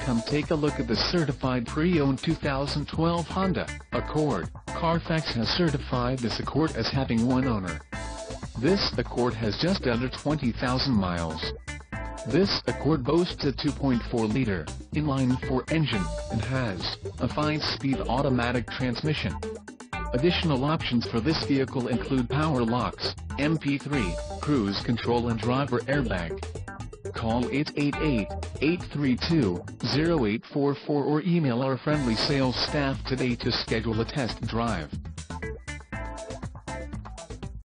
Come take a look at the certified pre-owned 2012 Honda Accord. Carfax has certified this Accord as having one owner. This Accord has just under 20,000 miles. This Accord boasts a 2.4-liter inline-4 engine and has a 5-speed automatic transmission. Additional options for this vehicle include power locks, MP3, cruise control and driver airbag. Call 888-832-0844 or email our friendly sales staff today to schedule a test drive.